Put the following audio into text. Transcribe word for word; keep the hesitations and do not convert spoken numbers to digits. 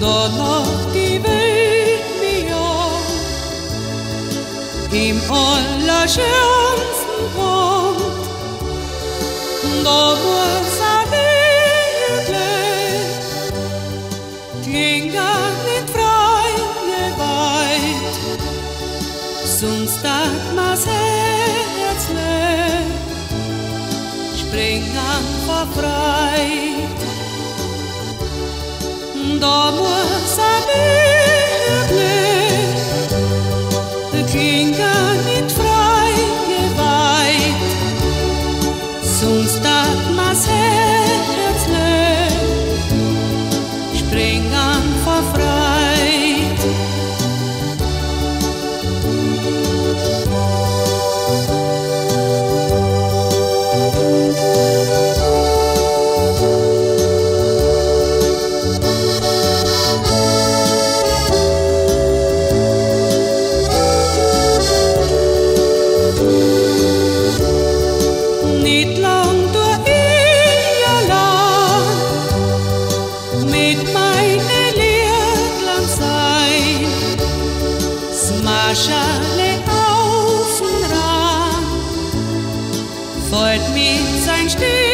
da lacht die Welt mir an. Im allerschönsten Punkt, da muss ein Wildle, klingt nicht frei, weit, sonst dat mas Herz leer, springen vor Freit. Da muss ein Wildle, klingt nicht frei, weit, sonst dat mas Herz leer, springen vor Freit. Nicht lang durch ihr Land mit meine Liedland sein, Smaschale auf den Rand, folgt mit sein Stil.